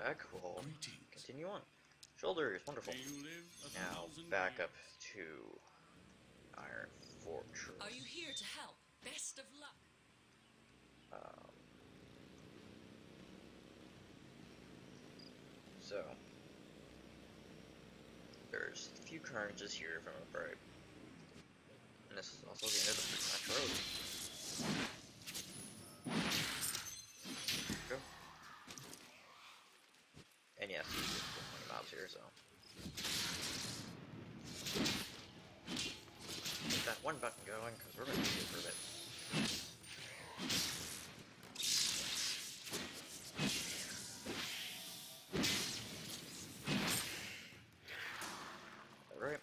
back, we'll Greetings. continue on. Shoulders, wonderful. May you live a Now, thousand back up years. to Iron Fortress. Are you here to help? Best of luck. So, there's a few carnages here, if I remember right. And this is also the end of the Freak Match Road. Go. And yes, you can put 20 mobs here, so. Get that one button going, because we're going to need it for a bit. Alright.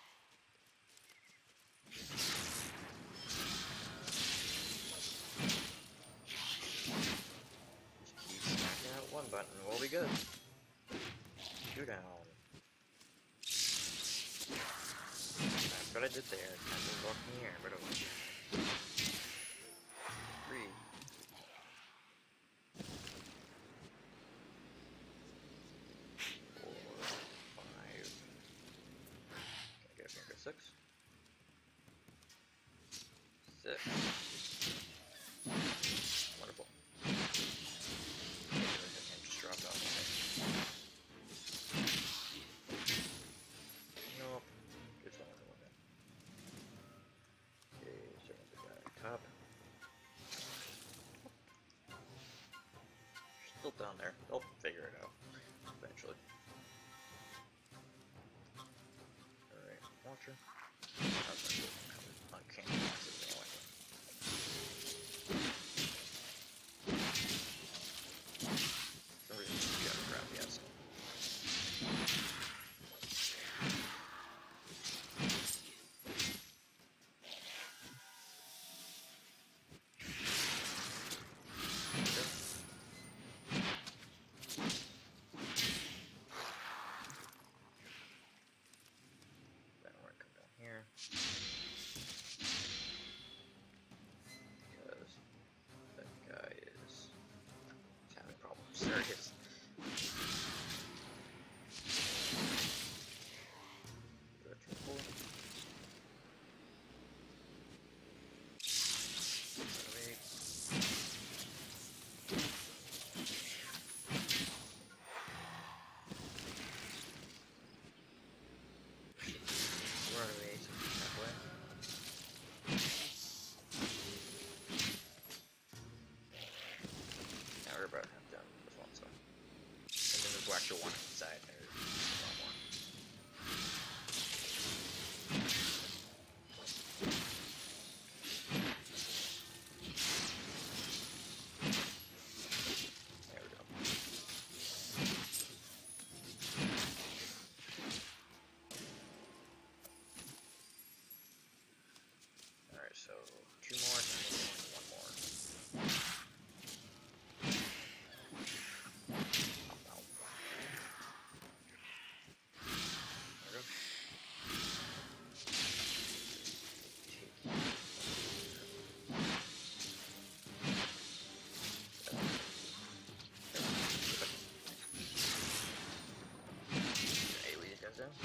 Just keep smacking out one button, we'll be good. 2 down. That's what I did there. Kind of walked in the air, but it was 3. 4, 5. Can I get a finger 6? 6. Wonderful. Everything just dropped off. Nope. It's not going to. Okay, starting the guy at top. Still down there. They'll figure it out eventually. Alright, launcher. That's not good. Uncanny boxes anyway. For some reason, you gotta grab yes. Then we're gonna come down here. Because that guy is having problems. There he is. Direction 4. Wait. Run away halfway. Now we're about half done with this one, so. And then there's actually one inside there. There's one more. There we go. Alright, so 2 more, and 1 more. Ow, ow. There we go. Take Hey, lead these guys down.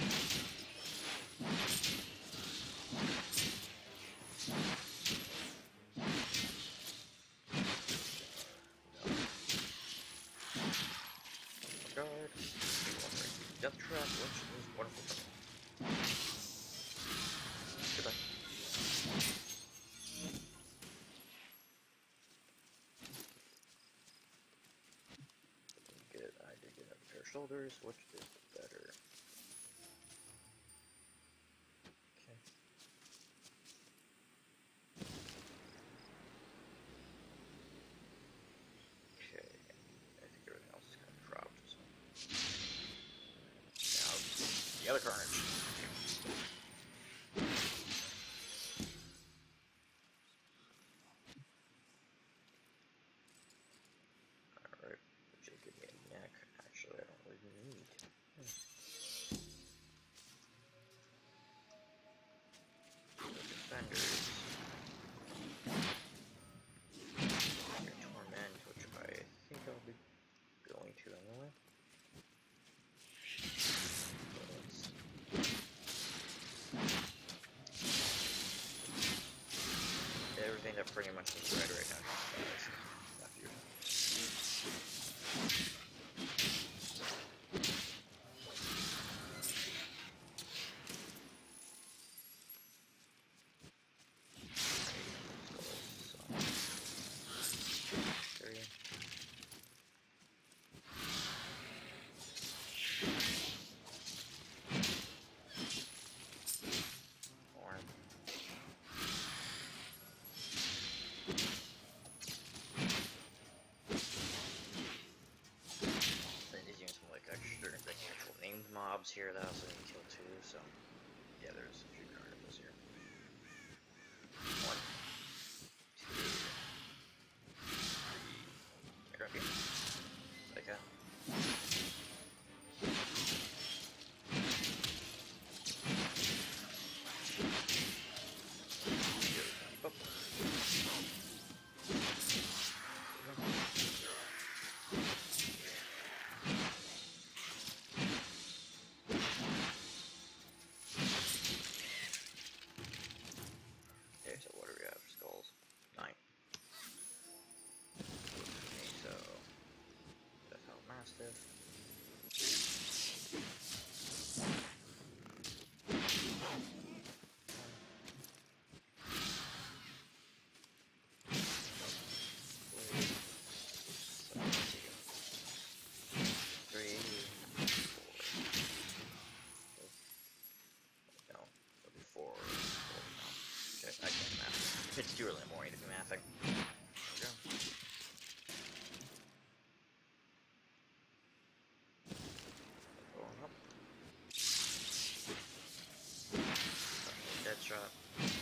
Guard. Death trap, which is wonderful for me. Goodbye. Good. I did get a pair of shoulders, which is better. Okay. Okay. I think everything else is kind of dropped. So. Now, the other carnage. Alright, which will give me a neck. Actually, I don't really need. Defenders. Your Torment, which I think I'll be going to anyway. mobs here that I also need to kill too, so yeah, there's a few carnivores here. 1, 2, 3. Grab you. Like that. Oh. Okay, so what do we have? Skulls. 9. Okay, so that's how Mastiff. It's too early in the morning to be mathing. There we go. Going up. Dead shot.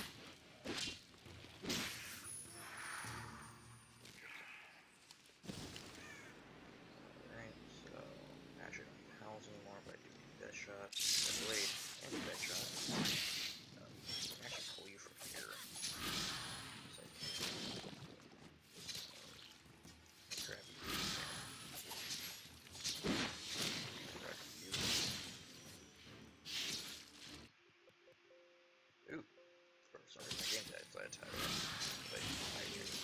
Alright, so actually don't need howls anymore, but I do need dead shot, dead blade, and dead shot. Actually pull you from here. So grab you. Grab you. Ooh. For some reason my game decided to title. But I knew it.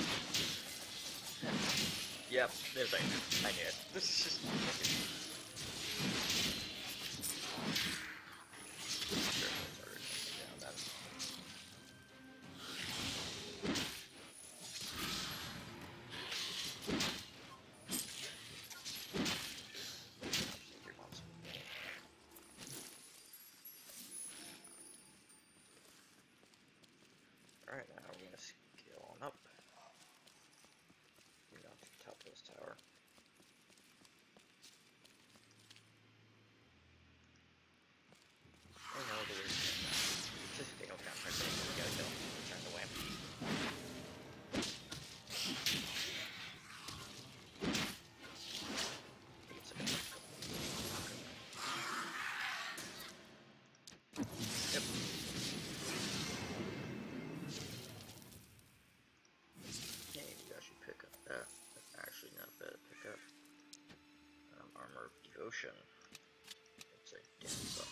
Yep, there's I knew it. This is just alright, now we're gonna scale on up. We're down to the top of this tower. I know the weird thing now. Just they don't count for anything, we gotta kill them. Turn away. Yep. Okay, you actually pick up that. That's actually not bad to pick up. Armor of Devotion. It's a damn stuff.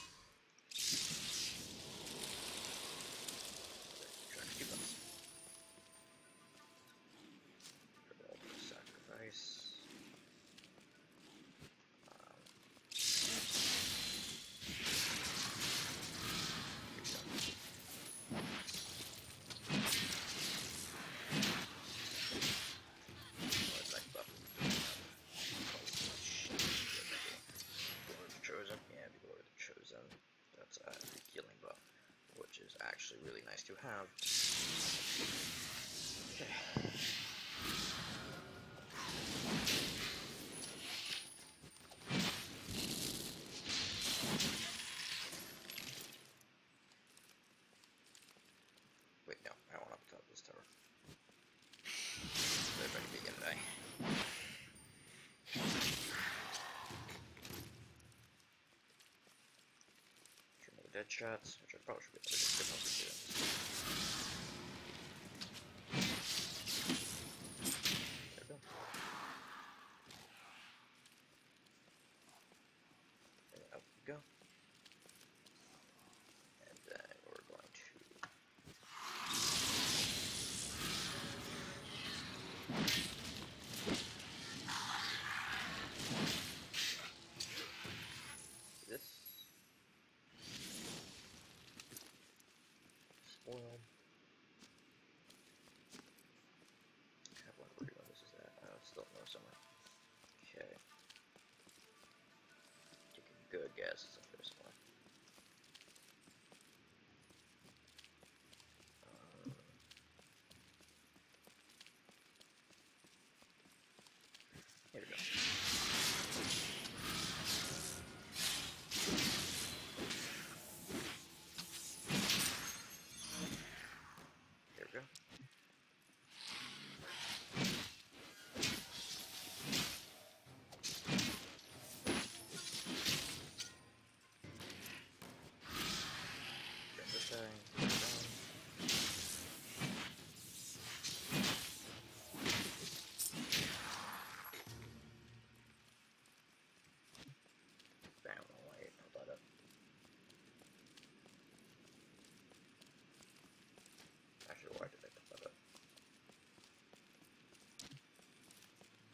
Try to keep us. Sacrifice. That's a healing buff, which is actually really nice to have. Okay. Wait, no, I want up top of this tower. Everybody begin to die. Dead shots, which I probably should be able to get good enough to do. There we go. And up we go. And then we're going to this. Spoiled. I have one where this is at. Still no summer. Okay. Taking good guesses at this one. Here we go.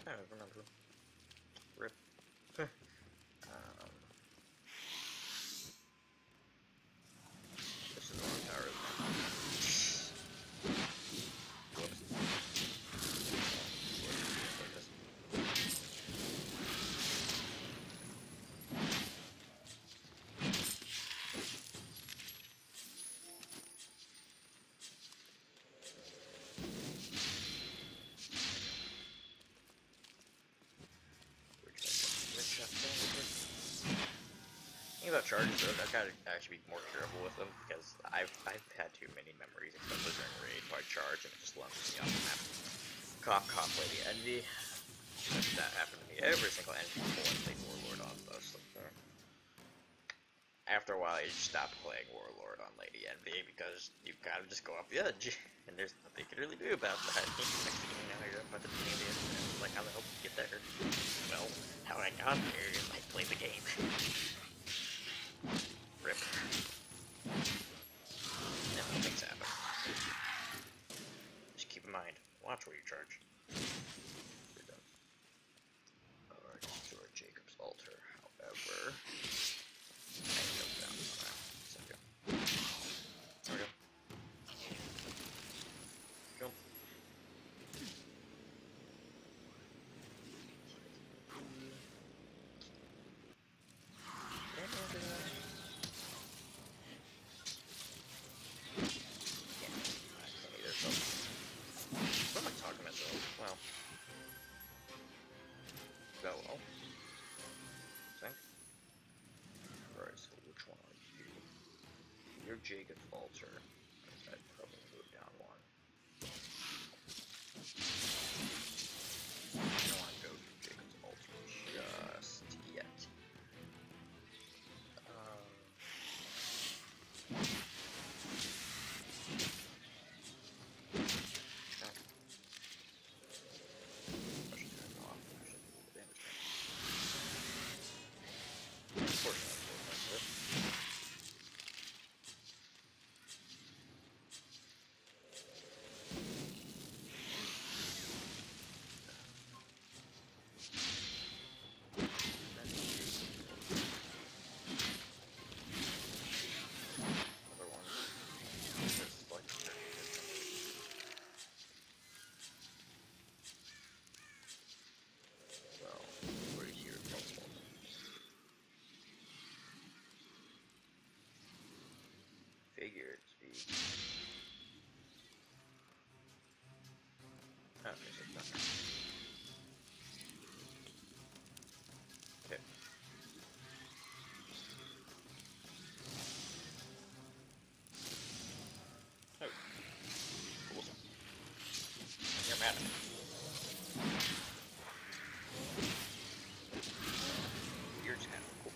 I don't remember. Rip. This is the wrong tower, isn't it? Whoops. Like this. Thing about charges though, I gotta actually be more careful with them because I've had too many memories, especially during raid, where I charge and it just lunges me off the map. Cough, Lady Envy. That happened to me every single envy before I played Warlord on those. After a while, you just stop playing Warlord on Lady Envy because you kind of just go off the edge, and there's nothing you can really do about that. Next thing you know, you're up at the beginning of the end, and like, how the hell did you get there? Well, how I got there is I played the game. Rip. Yeah, things happen. Just keep in mind, watch where you charge. We're done. Alright, destroy Jacob's altar, however. I jump down. Alright, so go. There we go. Jump. What am I talking about though? Well. Well. Think. Alright, so which one are you? You're Jacob's altar. I'd probably move down one. I don't want to go through Jacob's altar just yet. Figured speed. Oh, okay, so it's not there. Okay. Oh. Cool. You're mad at me. You're just kind of cool.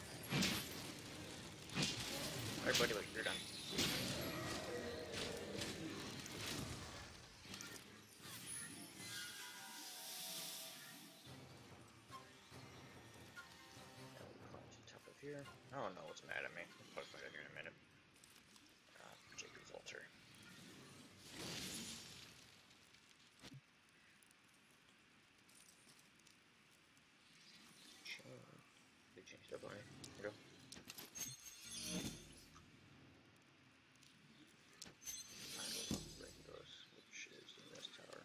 Alright, buddy, look, you're done. Here. I don't know what's mad at me. I'll find out here in a minute. Jacob's altar. They changed up on me. Here we go. Randos, which is in this tower.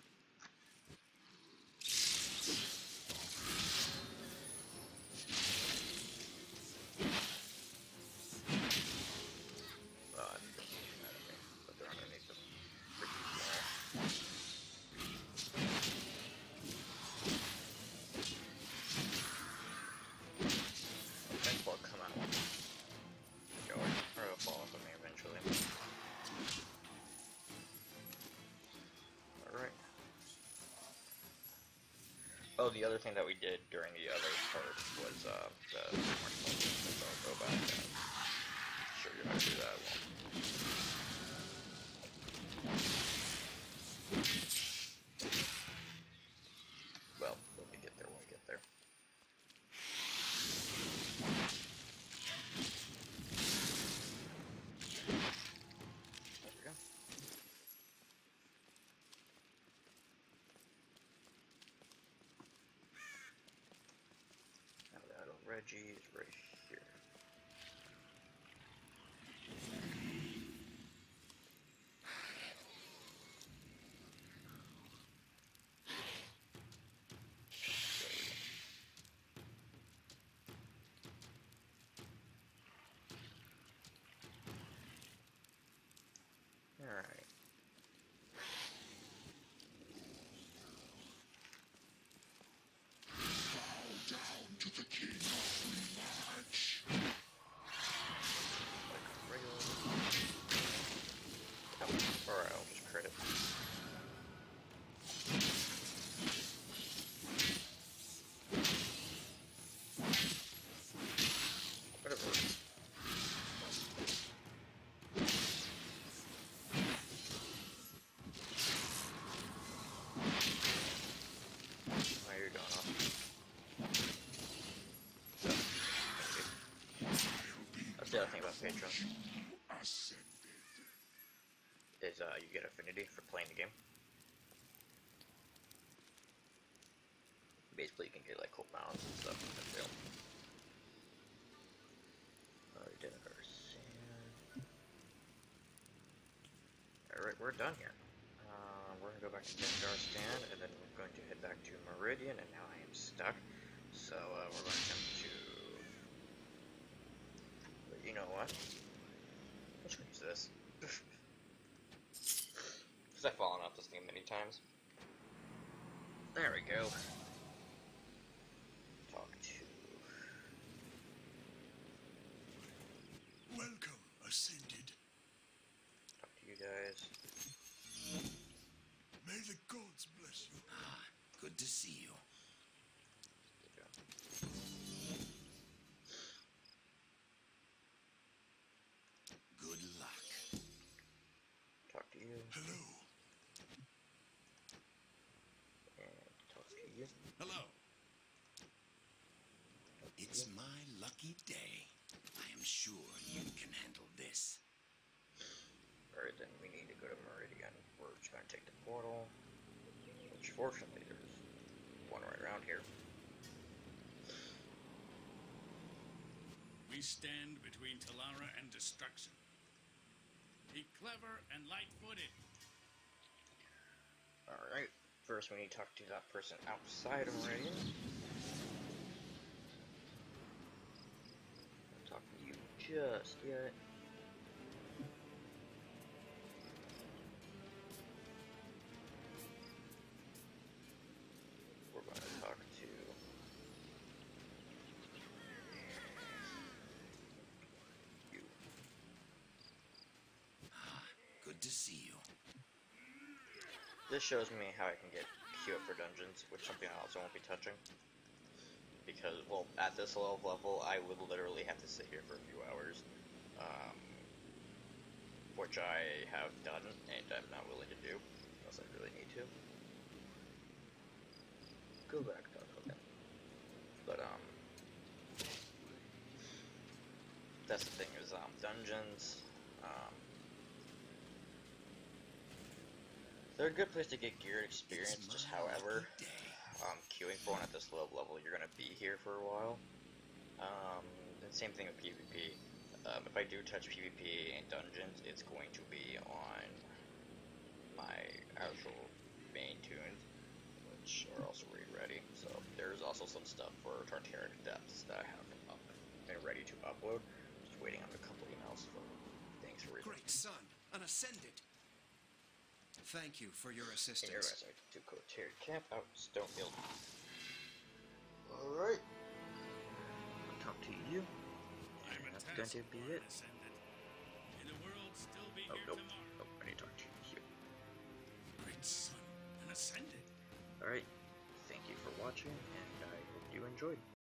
Oh, the other thing that we did during the other part was the marshmallow. So I'll go back and show you how to do that one. Well, when we get there, when we get there. There we go. Reggie is right here. Alright. Alright, I'll just crit it. Whatever. Why are you going off? That's the other thing about Patreon. Is you get affinity for playing the game. Basically, you can get like cool balance and stuff. That's real. We did our sand. Alright, we're done here. We're gonna go back to Dendar Stand, and then we're going to head back to Meridian, and now I am stuck. So, we're going to attempt to... But you know what? Let's use this. Because I've fallen off this game many times. There we go. Talk to... Welcome, Ascended. Talk to you guys. May the gods bless you. Ah, good to see you. Good job. Good luck. Talk to you. Hello. And talk to you. Hello. Talk to It's you. my lucky day. I am sure you can handle this. Alright, then we need to go to Meridian. We're just gonna take the portal. Which fortunately there's one right around here. We stand between Talara and destruction. Be clever and light-footed. Alright, first we need to talk to that person outside of Meridian. I'll talk to you just yet. We're going to talk to... you. Ah, good to see you. This shows me how I can get queue up for dungeons, which is something I also won't be touching. Because, well, at this low level, I would literally have to sit here for a few hours. Which I have done, and I'm not willing to do, unless I really need to. Go back, okay. But, that's the thing is, dungeons, they're a good place to get geared experience, It's just my however, lucky day. queuing for one at this low level, you're gonna be here for a while. And same thing with PvP. If I do touch PvP and dungeons, it's going to be on my actual main tunes, which are also ready. So there's also some stuff for Tartaric Depths that I have up and ready to upload. Just waiting on a couple emails for things for reading. Great son, an Ascended. Thank you for your And assistance. your guys are to Tartaric Camp out Stonefield. Alright. I'll talk to you. I'm And a that's going to be it. Ascended. May the world still be Oh, here nope. tomorrow. Oh, I need to talk to you. Great son, an Ascended. Alright. Thank you for watching, and I hope you enjoyed.